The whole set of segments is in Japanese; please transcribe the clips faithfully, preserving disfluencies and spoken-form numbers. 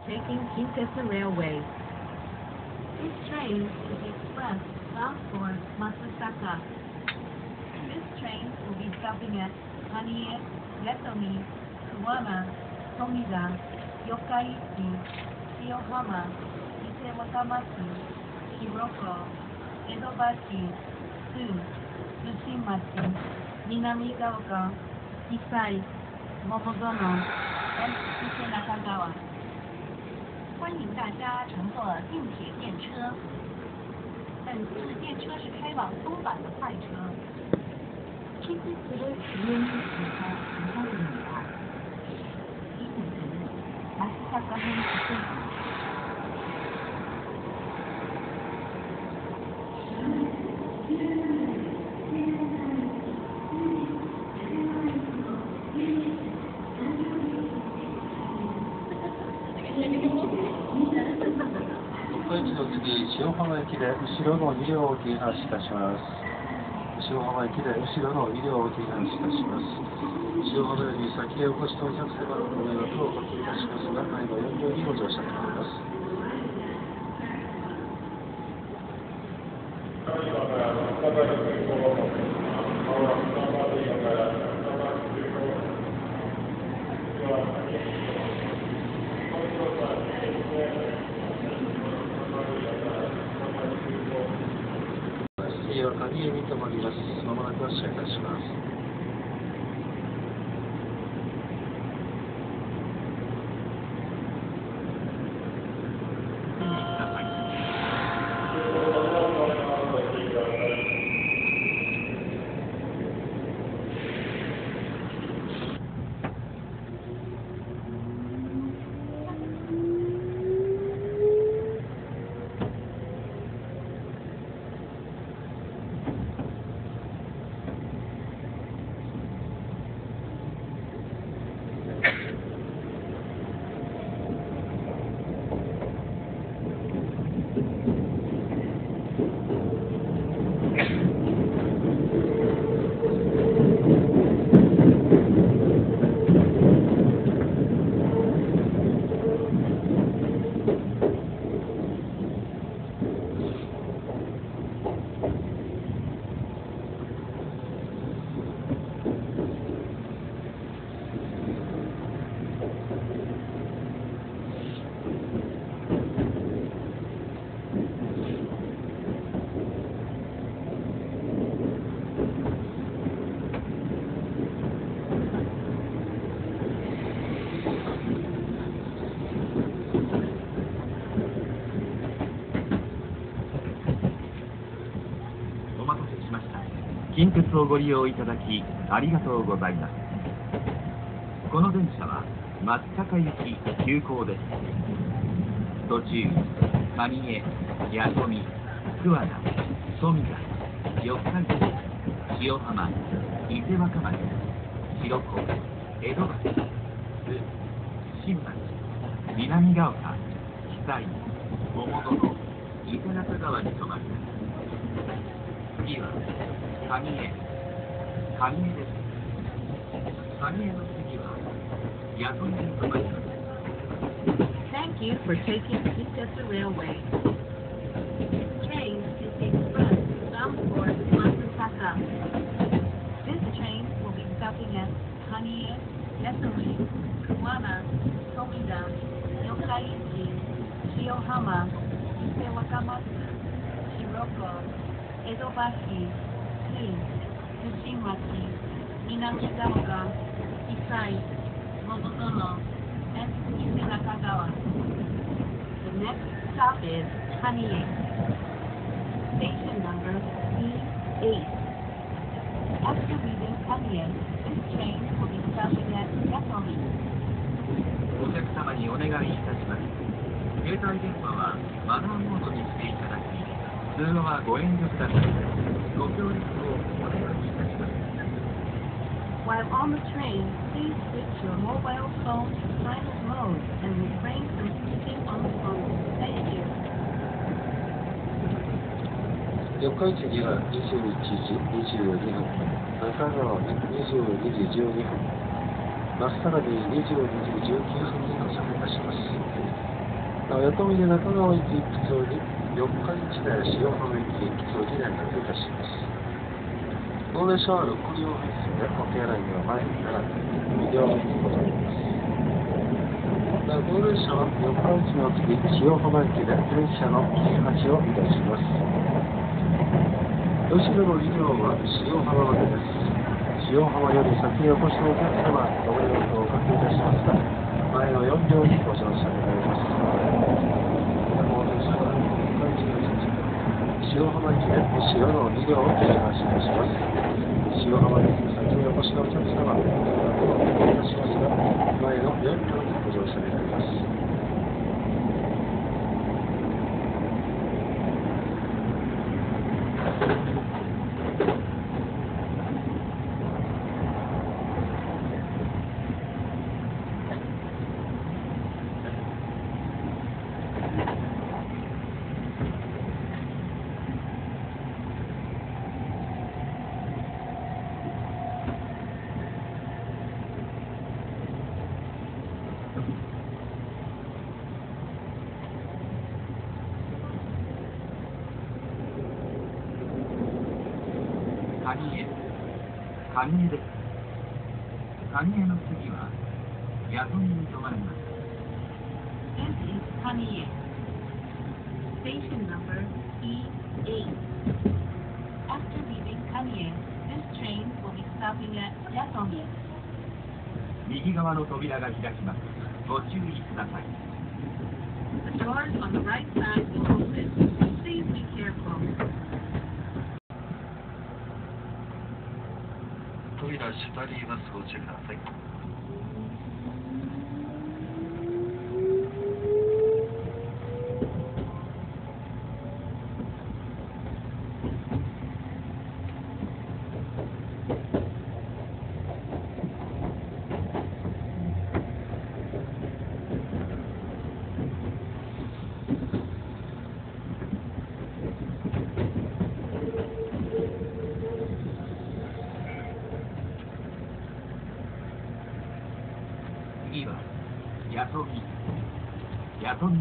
taking Kintetsu Railway. This train is express bound for Matsusaka. This train will be stopping at Hanie, Yatomi, Kuwana, Tomida, Yokkaichi, Shiyohama, Ise-Wakamachi, Shiroko, Edobashi, Tsu, Tsushimachi, Minamigaoka, Kisai, Momozono, and Ise-Nakagawa. 欢迎大家乘坐近铁电车。本次电车是开往东莞的快车。킨테츠를 이용해주셔서 감사드립니다. 이곳은 마츠사카행 국제입니다. 四号駅で塩浜駅で後ろのに両を停車いたします。塩浜駅で後ろのに両を停車いたします。塩浜より先へお越しのお客様のご迷惑をおかけいたしますが、前のよん両にご乗車くださいます。次は蟹江に停まります。まもなく発車いたします。 近鉄をご利用いただきありがとうございます。この電車は松阪行き急行です。途中蟹江、弥富、桑名、富田、四日市、塩浜、伊勢若松、白子、江戸橋、津、新町、南ヶ丘、久井、桃園、伊勢中川に停まります。次は蟹江、蟹江です。蟹江の次は弥富に停まります。 Thank you for taking Kintetsu Railway. Train is the express bound for Matsusaka. This train will be stopping at Hanie, Yatomi, Kuwana, Tomida, Yokkaichi, Shiyohama, Ise-Wakamatsu, Shiroko, Edobashi, Tsu, Tsushimachi, Minamigaoka, Kisai, Momozono, and Ise-Nakagawa. The next stop is Hanie. Station number E eight. After leaving Hanie, this train will be stopping at Yatomi. お客様にお願いいたします。携帯電話はマナーモードにしていただき、通話はご遠慮ください。ご協力をお願いいたします。 While on the train, please switch your mobile phone to silent mode and refrain from speaking on the phone. Thank you. 四日市にはにじゅういちじにじゅうにふん、中川ににじゅうにじじゅうにふん、松阪ににじゅうにじじゅうきゅうふんに乗車いたします。 なお、弥富で中川行き普通に四日市で塩浜行き普通に連絡いたします。この列車はろく両編成で、お手洗いには前に並んでに両目にございます。なお、この列車は四日市の次、塩浜駅で電車の停八をいたします。後ろのに両は塩浜までです。塩浜より先へお越しのお客様、ご迷惑をおかけいたしますが、前のよん両にご乗車願います。塩浜駅で後ろのに両を停車いたします。塩浜駅先にお越しのお客様、ご迷惑をおかけいたしますが、前のよん両にご乗車願います。 蟹江、蟹江です。蟹江の次は弥富に停まります。 This is Kanye. Station number E eight. After leaving Kanye, this train will be stopping at Yatomi. 右側の扉が開きます。ご注意ください。 The doors on the right side will open. Please be careful. 扉閉まります。ご注意ください。 次は弥富、弥富です。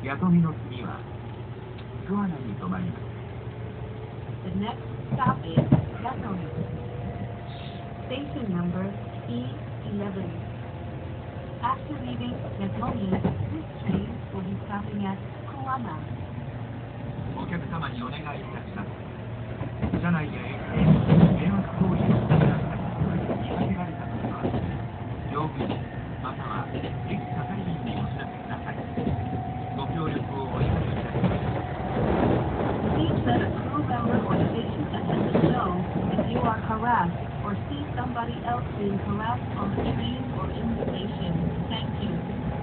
弥富の次は桑名に停まります。 The next stop is Yatomi. Station number E eleven. After leaving Yatomi, this train will be stopping at Kuwana. お客様にお願いいたします。車内や駅で迷惑行為をしてください。見かけられた時は乗務員または駅係員にお知らせください。ご協力をお願いいたします。 Please let a crew member or station attendant know if you are harassed or see somebody else being harassed on the train or in the station. Thank you.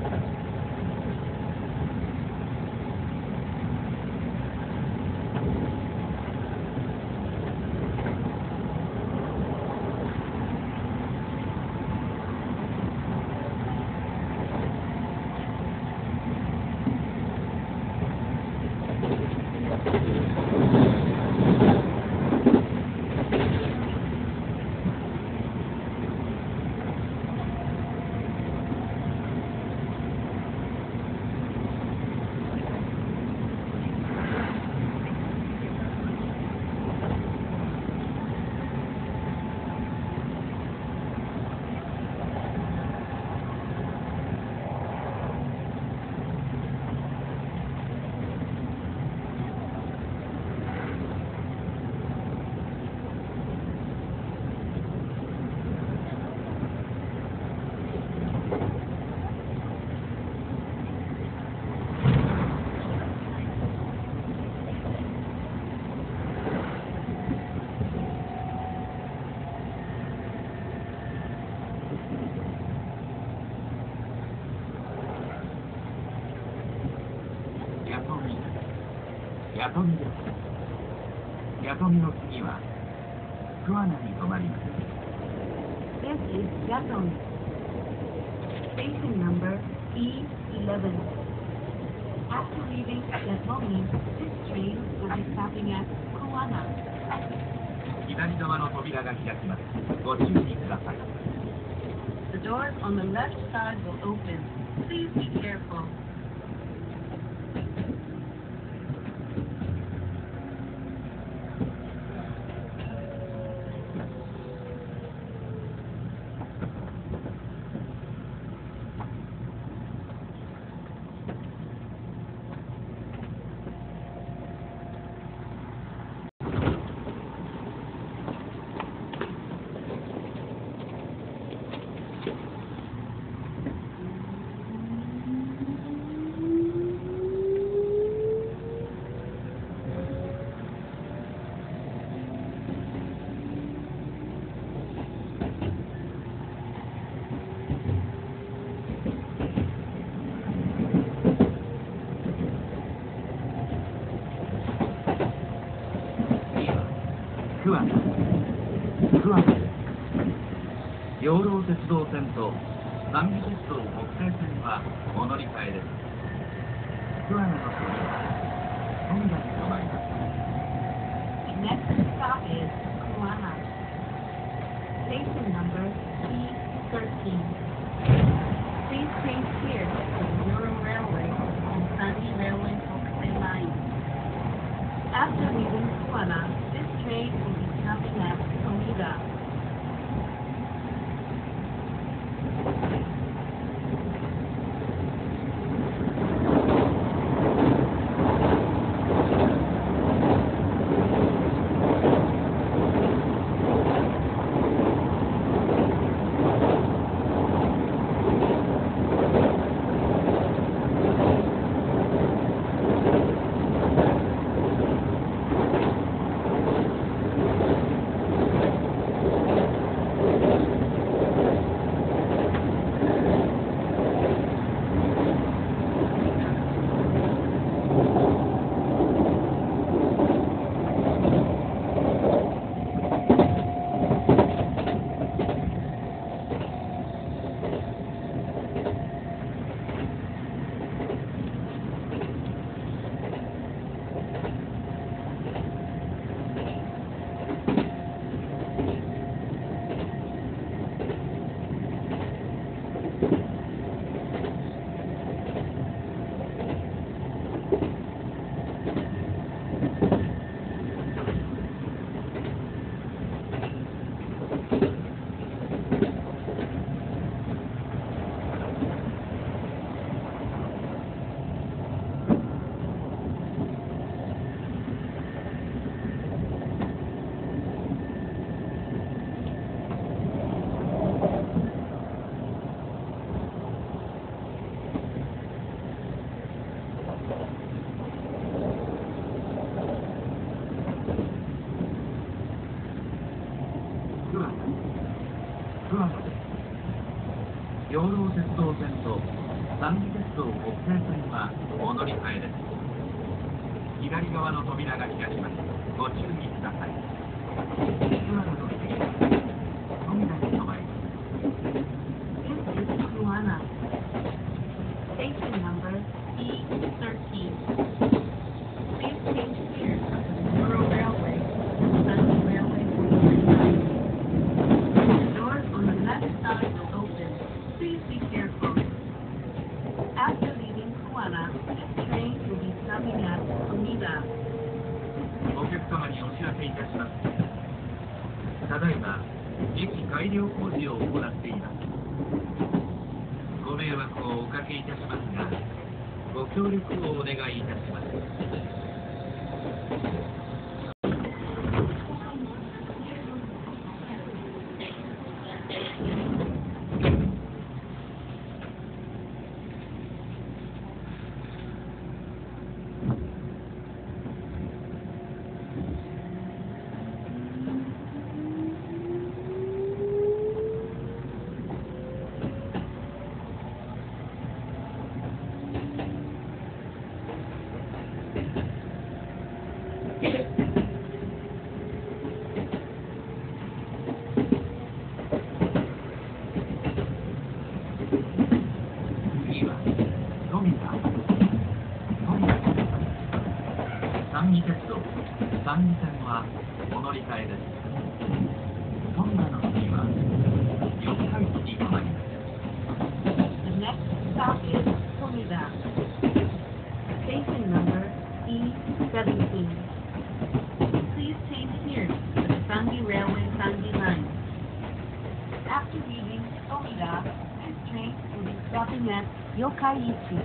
弥富です。弥富の次は桑名に停まります。 This is Yatomi. Station number E eleven. After leaving Yatomi, this train will be stopping at Kuwana. 左側の扉が開きます。ご注意ください。 The doors on the left side will open. Please be careful. 桑名桑名です。養老鉄道線と三美鉄道北西線はお乗り換えです。桑名の次は富田に停まります。 The next stop is Kuwana. Station number P thirteen. Please change here to the Euro Railway and Sunny Railway Hokusei Line. After leaving Kuwana, this train will be stopping at Tomida. 養老鉄道線と三美鉄道北西線はお乗り換えです。左側の扉が開きます。ご注意ください。桑名の次は富田に停まります。 This is Kuwana. Station number E thirteen. Please change here to the Euro Railway and Sunny Railway Hokusei Line. The doors on the left side will open. Please be careful. After leaving Kuwana, this train will be stopping at Tomida. お客様にお知らせいたします。ただいま駅改良工事を行っています。ご迷惑をおかけいたしますが、ご協力をお願いいたします。次は富田富田三美鉄道三美線はお乗り換えです。富田の次は四日市に停まります。 The next stop is Tomida. Station number E seventeen. Please change here to the Sunny Railway Sunny Line. After leaving Tomida, this train will be stopping at Yokaiichi.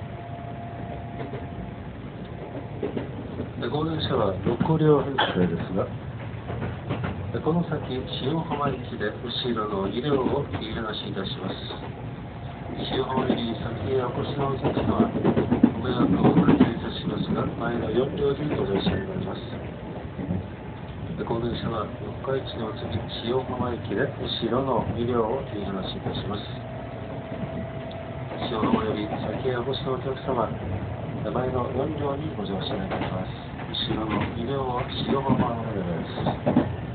ご電車はろく両編成ですが、この先塩浜駅で後ろのに両を切り離しいたします。塩浜より先へお越しのお客様、ご迷惑をおかけいたしますが、前のよん両でご乗車になります。この電車は四日市の次塩浜駅で後ろのに両を切り離しいたします。塩浜より先へお越しのお客様、前のよん両にご乗車いただきます。後ろのに両を塩浜までです。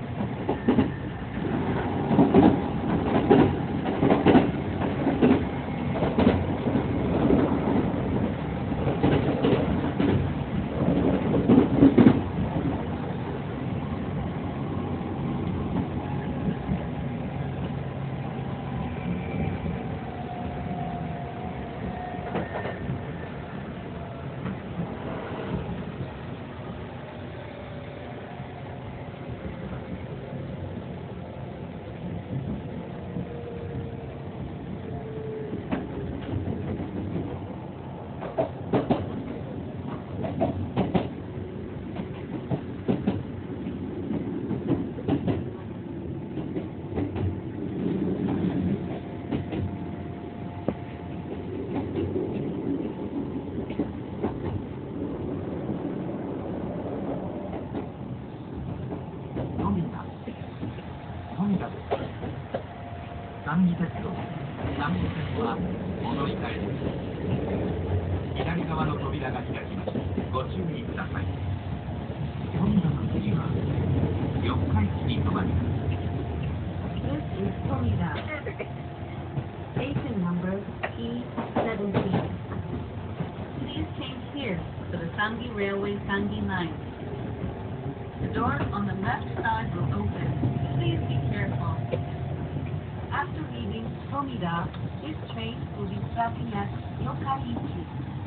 扉が開きます。ご注意ください。今度の次は四日市に停まります。 This is Tomida. Station number T seventeen. Please change here for the Sangi Railway Sangi line. The doors on the left side will open. Please be careful. After leaving Tomida, this train will be stopping at Yokkaichi.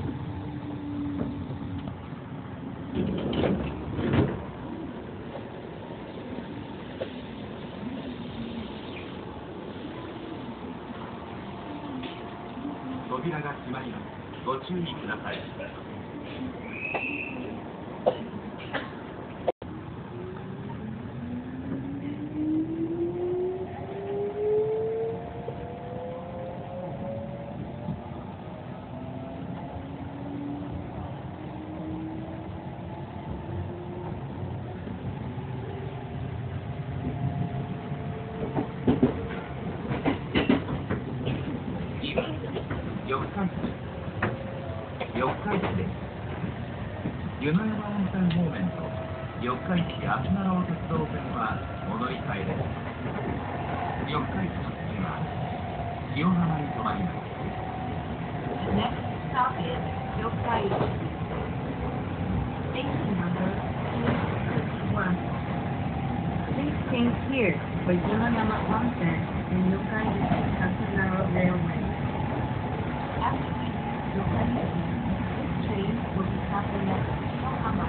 扉が閉まります。ご注意ください。四日市四日市です。湯の山温泉方面と四日市あすなろう鉄道線はお乗り換えです。四日市の次は清浜に停まります。 The next stop is Yokkaichi. Station number T fifty-one. Please change here for Yunoyama Onsen and Yokkaichi Asunaro Railway. After leaving Yokkaichi, this train will be stopping at Yokohama.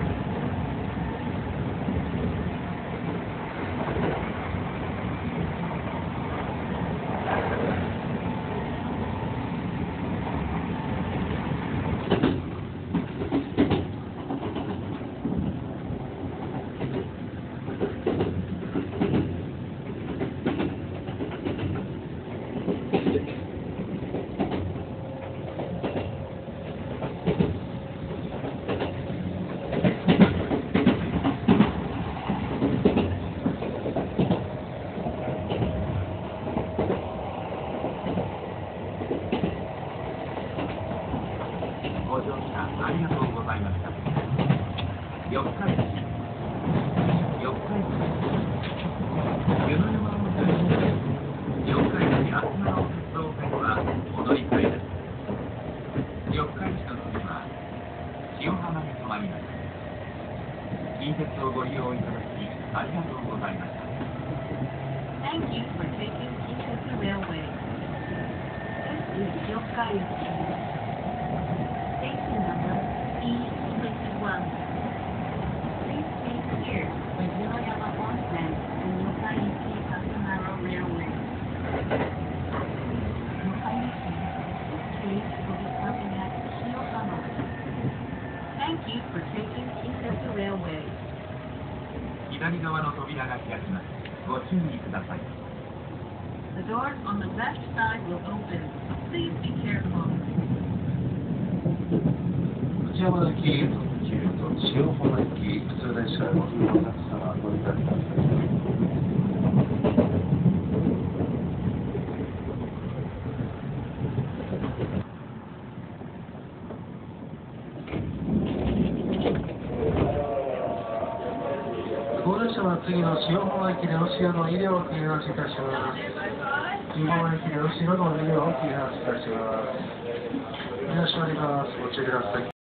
ご乗車ありがとうございました。四日市、四日市、湯の山温泉方面、四日市あすなろう鉄道線はお乗り換えです。四日市の次は清浜に停まります。近鉄をご利用いただきありがとうございました。 Thank you for taking Kintetsu Railway. This is Yokkaichi.Station number T twenty-one. Please change here for Yunoyama Onsen and Yokkaichi Asunaro Railway. Yokkaichi, this train will be stopping at Yokohama. Thank you for taking Kintetsu Railway. 左側の扉が開きます。ご注意ください。 The doors on the left side will open. Please be careful. 内山駅特急と塩浜駅普通列車へご利用のお客様ご乗り換えください。ご列車は次の塩浜駅でお塩の医療を切り出しいたします。塩浜駅でお塩の医療を切り出しいたします。いらっしゃいます。ご注意ください。